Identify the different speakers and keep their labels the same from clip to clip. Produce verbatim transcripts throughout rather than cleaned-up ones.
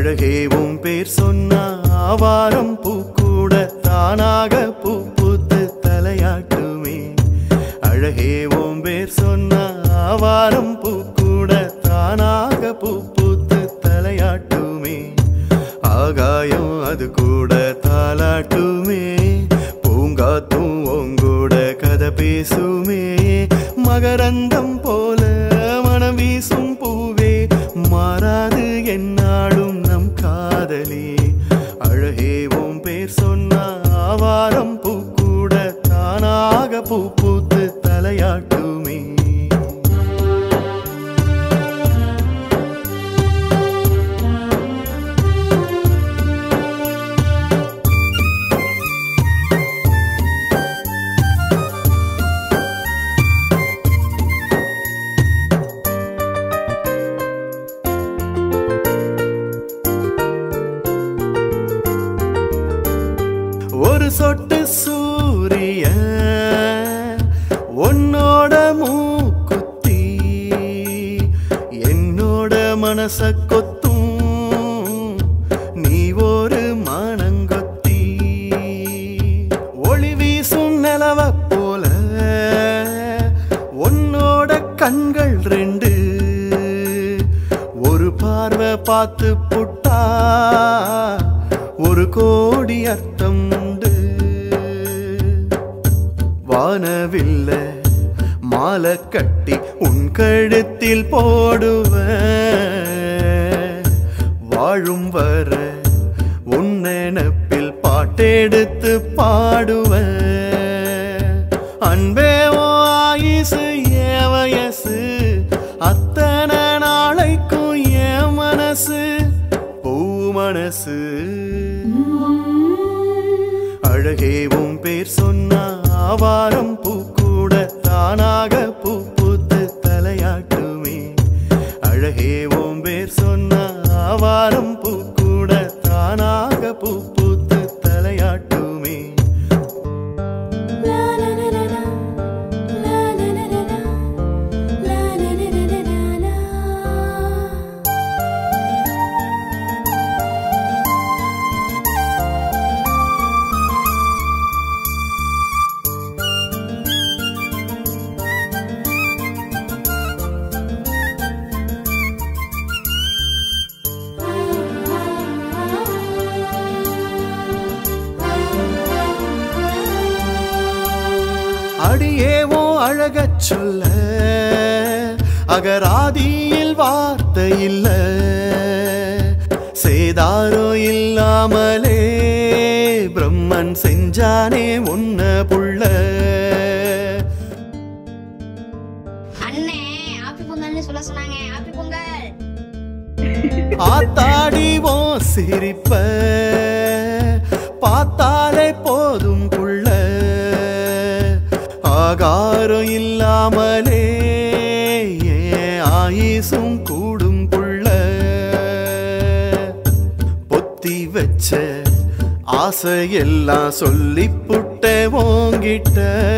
Speaker 1: அழகே உன் பேர் சொன்னா ஆவாரம் பூ கூட தானாக பூ பூத்து தலையாட்டுமே. அழகே உன் பேர் சொன்னா ஆவாரம் பூ கூட தானாக பூ பூத்து தலையாட்டுமே. ஆகாயம் அது கூட தாலாட்டுமே. பூங்காத்தும் உங்கூட கதை பேசுமே. மகரந்தம் போல மனம் வீசும் பூவே மாறாது என்னாலும் நம் காதலே. அழகே உன் பேர் சொன்னா ஆவாரம் பூ கூட தானாக பூ பூத்து தலையாட்டுமே. ஒரு சொட்டு சூரிய உன்னோட மூக்குத்தி என்னோட மனச கொத்தும். நீ ஒரு மனங்கொத்தி ஒளி வீசும் நிலவ போல உன்னோட கண்கள் ரெண்டு. ஒரு பார்வை பார்த்து புட்டா ஒரு கோடி அர்த்தம் உண்டு. வானவில்ல மாலை கட்டி உன் கழுத்தில் போடுவேன். வாழும் வர உன் நினப்பில் பாட்டெடுத்து பாடுவேன். அன்பே ஓ ஆயுசு ஏ வயசு அத்தனை நாளைக்கும் என் மனசு பூ மனசு. அழகே உன் பேர் சொன்னா ஆவாரம் பூ கூட தானாக பூ பூத்து தலையாட்டுமே. அழகே உன் பேர் சொன்னா ஆவாரம் பூ கூட தானாக பூ பூத்து தலையாட்டுமே. அடியேவோ அழகச் சொல்ல அகராதியில் வார்த்தை இல்ல. சேதாரோ இல்லாமலே பிரம்மன் செஞ்சானே உன்ன புள்ள.
Speaker 2: அண்ணே ஆப்பி பொங்கல்னு சொல்ல சொன்னாங்க. ஆப்பி பொங்கல்.
Speaker 1: ஆத்தாடிவோ சிரிப்ப பார்த்தாலே போதும் புள்ள. ஆகாரம் இல்லாமலே ஆயுசும் கூடும் புள்ள. பொத்தி வச்ச ஆசையெல்லாம் சொல்லி புட்ட ஓங்கிட்ட.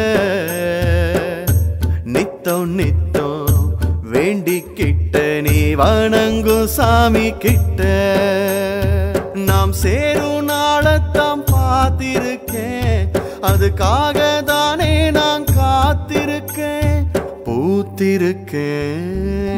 Speaker 1: நித்தம் நித்தம் வேண்டிக்கிட்ட நீ வணங்கும் சாமி கிட்ட. நாம் சேரும் நாளத்தான் பார்த்திருக்கேன். அதுக்காக தானே நான் காத்திருக்கேன் பூத்திருக்கேன்.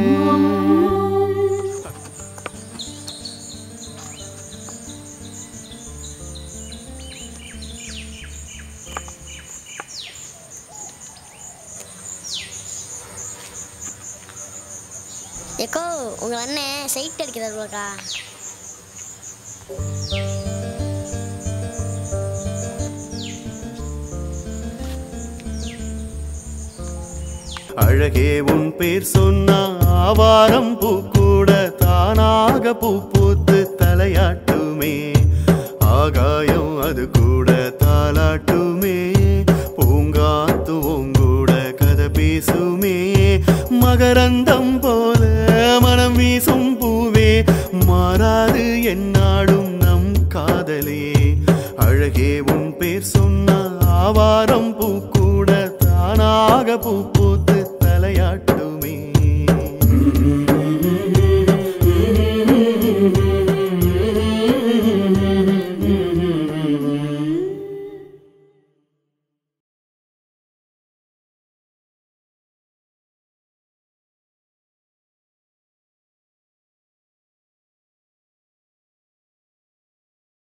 Speaker 2: ஏக்கோ உங்க அண்ணன் சைட் அடிக்கிறாருக்கா.
Speaker 1: அழகே உன் பேர் சொன்னா ஆவாரம் பூ கூட தானாக பூ பூத்து தலையாட்டுமே. ஆகாயம் அது கூட தாலாட்டுமே. பூங்காத்து உங்கூட கதை பேசுமே. மகரந்தம் போல மனம் வீசும் பூவே மாறாது என்னாலும் நம் காதலே. அழகே உன் பேர் சொன்னா ஆவாரம் பூ கூட தானாக பூ